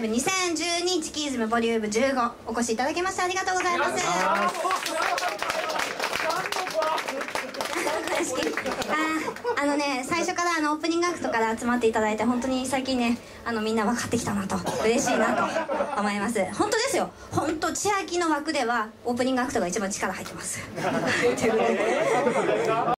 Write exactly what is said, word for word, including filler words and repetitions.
ブにせんじゅうにチキイズムボリュームじゅうごお越しいただきましてありがとうございます。ああのね、最初からあのオープニングアクトから集まっていただいて本当に最近ね、あのみんな分かってきたなと嬉しいなと思います。本当ですよ、本当千秋の枠ではオープニングアクトが一番力入ってます。